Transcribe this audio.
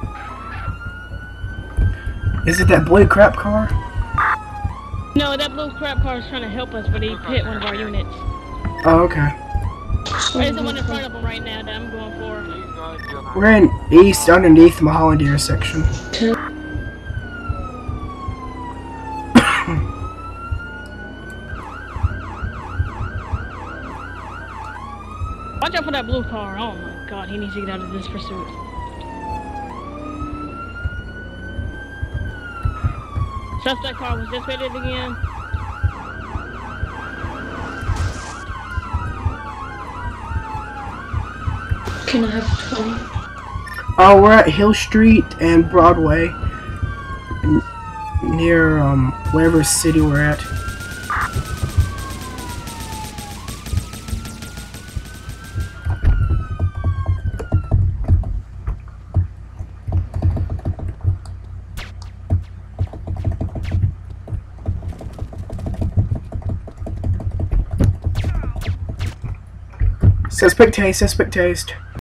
Is it that blue crap car? No, that blue crap car is trying to help us, but he hit one of our units. Oh, okay. There's the one in front of him right now that I'm going for. We're in east underneath Mulholland intersection. Watch out for that blue car. Oh my god, he needs to get out of this pursuit. Suspect car was dissipated again. Can I have 20? Oh, we're at Hill Street and Broadway. Near, whatever city we're at. Suspect taste, suspect taste.